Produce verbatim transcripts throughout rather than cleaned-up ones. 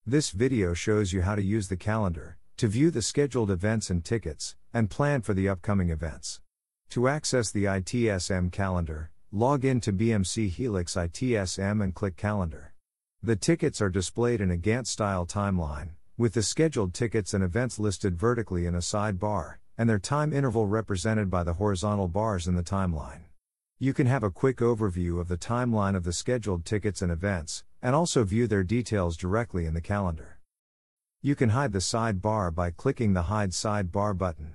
This video shows you how to use the calendar to view the scheduled events and tickets, and plan for the upcoming events. To access the I T S M calendar, log in to B M C Helix I T S M and click Calendar. The tickets are displayed in a Gantt-style timeline, with the scheduled tickets and events listed vertically in a sidebar, and their time interval represented by the horizontal bars in the timeline. You can have a quick overview of the timeline of the scheduled tickets and events, and also view their details directly in the calendar. You can hide the sidebar by clicking the Hide Sidebar button.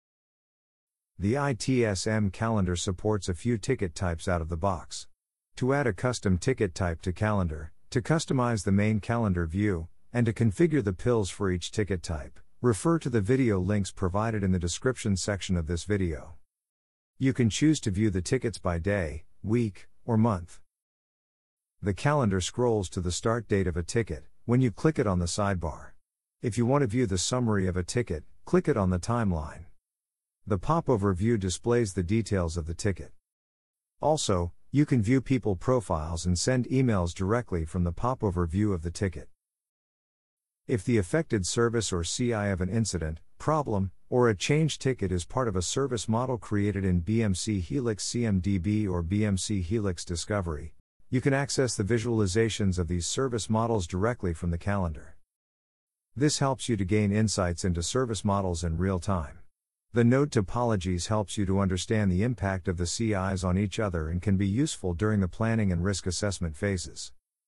The I T S M calendar supports a few ticket types out of the box. To add a custom ticket type to calendar, to customize the main calendar view, and to configure the pills for each ticket type, refer to the video links provided in the description section of this video. You can choose to view the tickets by day, week, or month. The calendar scrolls to the start date of a ticket when you click it on the sidebar. If you want to view the summary of a ticket, click it on the timeline. The pop-over view displays the details of the ticket. Also, you can view people profiles and send emails directly from the pop-over view of the ticket. If the affected service or C I of an incident, problem, or a change ticket is part of a service model created in B M C Helix C M D B or B M C Helix Discovery, you can access the visualizations of these service models directly from the calendar. This helps you to gain insights into service models in real time. The node topologies helps you to understand the impact of the C Is on each other and can be useful during the planning and risk assessment phases.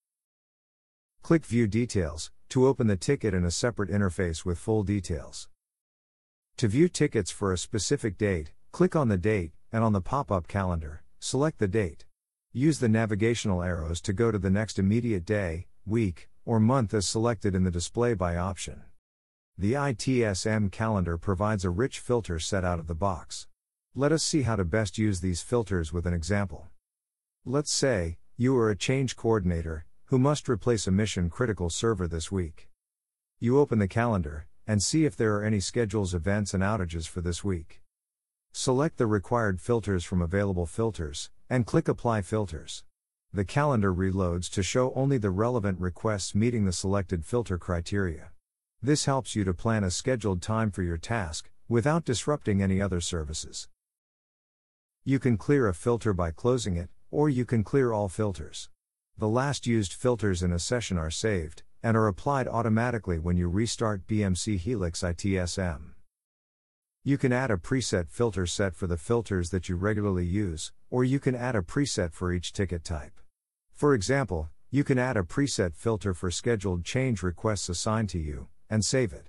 Click View Details to open the ticket in a separate interface with full details. To view tickets for a specific date, click on the date, and on the pop-up calendar, select the date. Use the navigational arrows to go to the next immediate day, week, or month as selected in the Display By option. The I T S M calendar provides a rich filter set out of the box. Let us see how to best use these filters with an example. Let's say, you are a change coordinator who must replace a mission-critical server this week. You open the calendar and see if there are any schedules, events, and outages for this week. Select the required filters from available filters, and click Apply Filters. The calendar reloads to show only the relevant requests meeting the selected filter criteria. This helps you to plan a scheduled time for your task, without disrupting any other services. You can clear a filter by closing it, or you can clear all filters. The last used filters in a session are saved, and are applied automatically when you restart B M C Helix I T S M. You can add a preset filter set for the filters that you regularly use, or you can add a preset for each ticket type. For example, you can add a preset filter for scheduled change requests assigned to you, and save it.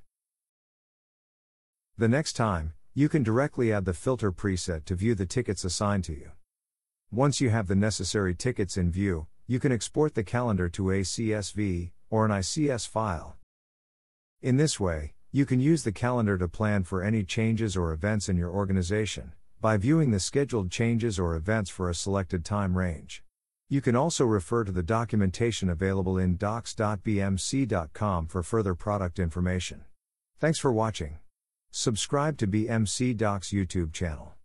The next time, you can directly add the filter preset to view the tickets assigned to you. Once you have the necessary tickets in view, you can export the calendar to a C S V, or an I C S file. In this way, you can use the calendar to plan for any changes or events in your organization, by viewing the scheduled changes or events for a selected time range. You can also refer to the documentation available in docs dot b m c dot com for further product information. Thanks for watching. Subscribe to B M C Docs YouTube channel.